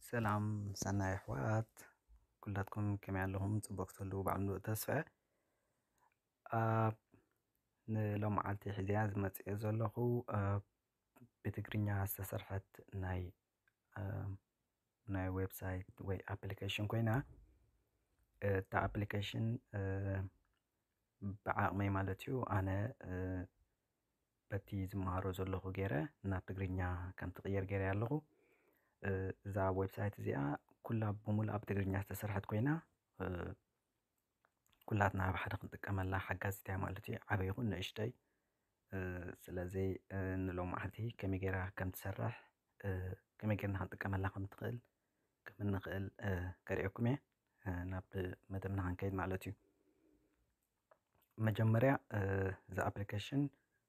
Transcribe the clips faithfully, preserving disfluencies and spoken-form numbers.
سلام سناي حوات كلاتكم كم يعلهم تبقتلو بعملو تسفع آه لو معلتي حزياز ما تيزولخو آه بتقرينيا استسرحت ناي آه ناي ويب سايت وي ابليكيشن كوينا آه تا ابليكيشن آه بعقمي مالتيو انا آه بتي زمهارو زولخو غيره نا بتقرينيا كان تغير غيره يالخو إذا ويب سايت زيها كلها بمول بتقرينيا استسرحت كوينا آه كلاتنا بحدا ክንጥቀመላ ሓጋዚት እያ ማለት እዩ ዓበይ ይኹን ንእሽተይ ስለዚ ንሎም ማዓልቲ ከመይ ጌራ ከም ትሰርሕ ከመይ ጌርና ክንጥቀመላ ከም ትኽእል ከም እንኽእል ከሪአኩም እየ ናብ መደብና ክንከይድ ማለት እዩ መጀመርያ እዚ ኣፕሊኬሽን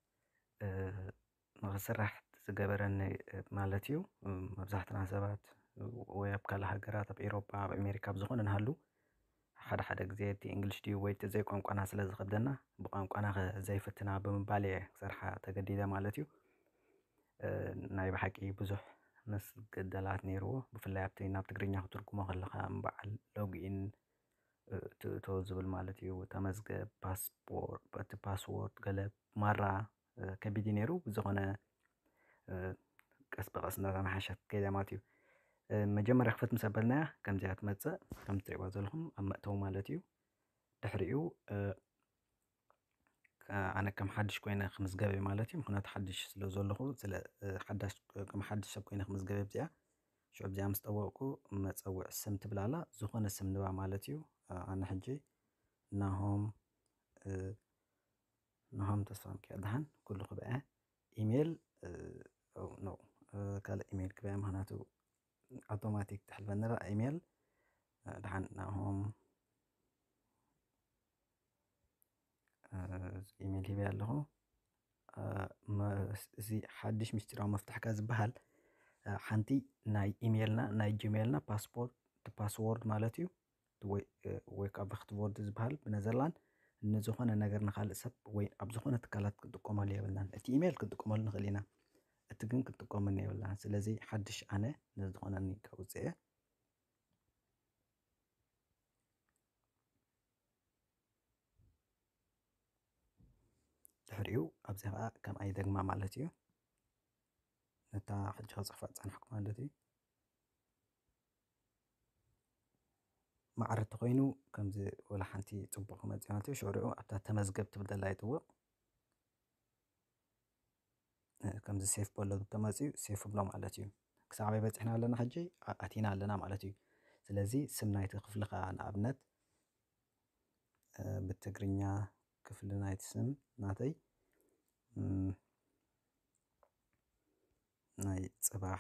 ንኽስራሕ ዝገበረኒ ማለት እዩ መብዛሕትና ሰባት ወይ ኣብ ካልእ ሃገራት ኣብ ኤውሮጳ ኣብ ኣሜሪካ ብዝኾነ ንሃሉ ሓደ ሓደ ግዜ እቲ እንግሊሽ ድዩ ወይ እቲ ዘይ ቋንቋና ስለ ዝኸብደና ብቋንቋና ዘይፍትና ብምባል እየ ክሰርሓ ተገዲደ ማለት እዩ ናይ ብሓቂ ብዙሕ ምስ ገደላት ነይርዎ ብፍላይ ኣብቲ ናብ ትግርኛ ክትርጉሞ ከለኻ እምበዓል ሎግኢን ትእቶ ዝብል ማለት እዩ ተመዝገብ ፓስፖርት በቲ ፓስወርድ ገለ ማራ ከቢድ ነይሩ ብዝኾነ ቀስ በቐስ እናተመሓየሸት ከይዳ ማለት እዩ መጀመርያ ክፈት ምስ ኣበልናያ ከምዚኣ ትመፅእ ከም ትሪእዋ ዘለኹም ኣብ መእተዊ ማለት እዩ ድሕሪኡ ኣነ ከም ሓድሽ ኮይነ ክምዝገበ ማለት እዩ ምክንያቱ ሓድሽ ስለ ዘለኹ ስለ ሓዳሽ ከም ሓድሽ ሰብ ኮይነ ክምዝገበ ብዚኣ ሽዑ ብዚኣ ምስ ጠወቕኩ መፀውዒ ስም ትብል ኣላ ዝኾነ ስም ንባ ማለት እዩ ኣነ ሕጂ ናሆም ናሆም ተስፋ ሚካኤል ድሓን ኩሉ ክበአ ኢሜል ኖ ካልእ ኢሜል ክበአ ምክንያቱ ኣውቶማቲክ ትሕልፈኒ ኢሜል ድሓን ናሆም ኢሜል ሂበ ኣለኹ እዚ ሓድሽ ምስጢራዊ መፍትሕካ ዝበሃል ሓንቲ ናይ ኢሜልና ናይ ጂሜልና ፓስፖርት ፓስወርድ ማለት እዩ ወይ ከዓ ብክትቦርድ ዝበሃል ብነዘርላንድ ንዝኾነ ነገር ንካልእ ሰብ ወይ ኣብ ዝኾነ ትካላት ክንጥቀመሉ የብልናን እቲ ኢሜል ክንጥቀመሉ ንኽእል ኢና እቲ ግን ክንጥቀመሉ የብልናን ስለዚ ሓድሽ ኣነ ንዝኾነኒ ከውፅአ ድሕሪኡ ኣብዚ ከዓ ከም ኣይደግማ ማለት እዩ ነታ ሕጂ ከፅሕፋ ፀንሐኩ ማለት እዩ ማዕረቲ ኮይኑ ከምዚ ወላ ሓንቲ ፅቡቅ ክመፅእ ማለት እዩ ሽዑ ኣብታ ተመዝገብ ትብል ዘላ ይጥውቕ ከምዚ ሴፍ በሎ ተመፅኡ ሴፍ ብሎ ማለት እዩ ክሳብ ኣበይ በፂሕና ኣለና ሕጂ ኣቲና ኣለና ማለት እዩ ስለዚ ስም ናይቲ ክፍልኻ ንኣብነት ብትግርኛ ክፍሊ ናይቲ ስም ናተይ ናይ ፅባሕ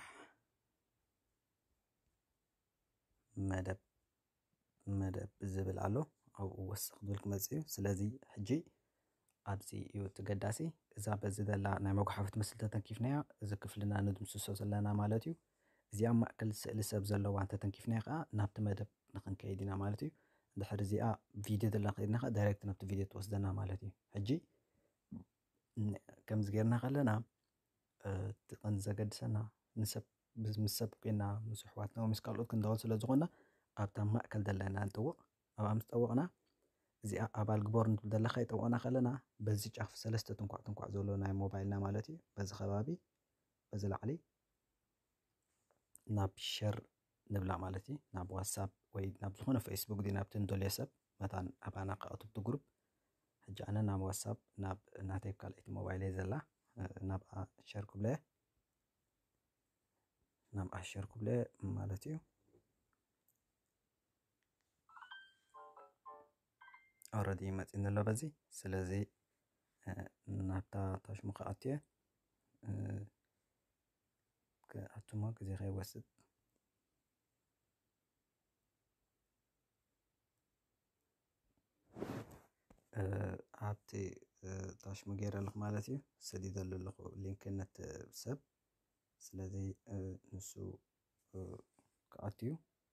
መደብ መደብ ዝብል ኣሎ ኣብኡ ወስኽ ዝብል ክመፅእ እዩ ስለዚ ሕጂ ኣብዚ እዩ ትገዳሲ እዛ በዚ ዘላ ናይ መጓሓፈት ምስሊ ተተንኪፍናያ እዚ ክፍልና ንድምስሶ ዘለና ማለት እዩ እዚኣ ማእከል ስእሊ ሰብ ዘለዋ እንተተንኪፍናያ ከዓ ናብቲ መደብ ንክንከይድ ኢና ማለት እዩ ድሕሪ እዚኣ ቪድዮ ዘላ ከይድና ከዓ ዳይሬክት ናብቲ ቪድዮ ትወስደና ማለት እዩ ሕጂ ከምዚ ጌርና ከለና እቲ ቀንዲ ዘገድሰና ንሰብ ምስ ሰብ ኮይና ምስ ኣሕዋትና ምስ ካልኦት ክንደውል ስለ ዝኾንና ኣብታ ማእከል ዘለና ንጥውቕ ኣብኣ ምስ ጠወቕና እዚኣ ኣባል ግቦር ንትብል ዘላ ከይጠወቕና ከለና በዚ ጫፍ ሰለስተ ትንኳዕ ትንኳዕ ዘሎ ናይ ሞባይልና ማለት እዩ በዚ ከባቢ በዚ ላዕሊ ናብ ሸር ንብላ ማለት እዩ ናብ ዋትሳፕ ወይ ናብ ዝኾነ ፌስቡክ ዲ ናብቲ እንደልዮ ሰብ መታን ኣባና ከኣቱ ግሩፕ ሕጂ ኣነ ናብ ዋትሳፕ ናብ እናተይ ካልአይቲ ሞባይለይ ዘላ ናብኣ ሸር ክብለየ ናብኣ ሸር ክብለየ ማለት እዩ ኦልሬዲ መፂና ኣሎ በዚ ስለዚ ናብታ ታሽሙ ከኣትየ ከኣቱማ ግዜ ከይወስድ ኣብቲ ታሽሙ ገይረ ኣለኹ ማለት እዩ ሰዲደ ኣለኹ ሊንክነት ሰብ ስለዚ ንሱ ከኣትዩ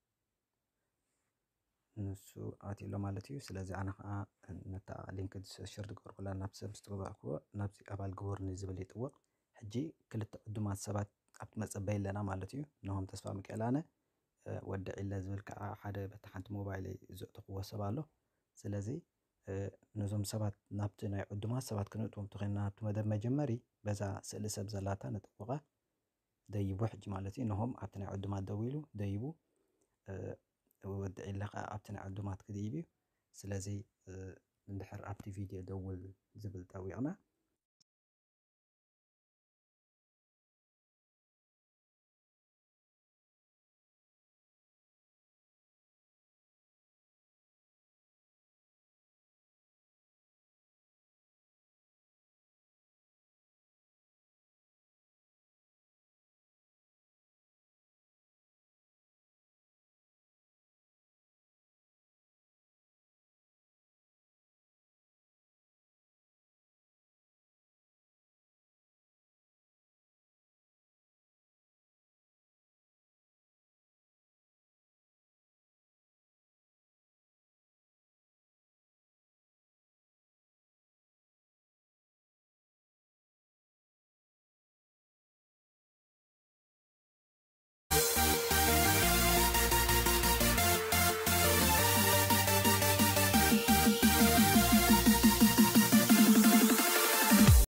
ንሱ ኣትዩ ኣሎ ማለት እዩ ስለዚ ኣነ ከዓ ነታ ሊንክ ሸር ዝገበርኩ ዘላ ናብ ሰብ ዝተባእክዎ ናብዚ ኣባል ግቦር ንዝብል ይጥውቕ ሕጂ ክልተ ዕዱማት ሰባት ኣብቲ መፀበይ ኣለና ማለት እዩ ንሆም ተስፋ ሚካኤል ኣነ ወዲ ዒለ ዝብል ከዓ ሓደ በቲ ሓንቲ ሞባይለይ ዘእተኽዎ ሰብ ኣሎ ስለዚ ነዞም ሰባት ናብቲ ናይ ዕዱማት ሰባት ክንእትዎም ተኾይንና ናብቲ መደብ መጀመሪ በዛ ስእሊ ሰብ ዘላታ ነጥብቓ ደይቡ ሕጂ ማለት እዩ ንሆም ኣብቲ ናይ ዕዱማት ደው ኢሉ ደይቡ ወዲ ዒለ ከዓ ኣብቲ ናይ ዕዱማት ክድይብ እዩ ስለዚ እንድሕር ኣብቲ ቪድዮ ደውል ዝብል ጠዊቕና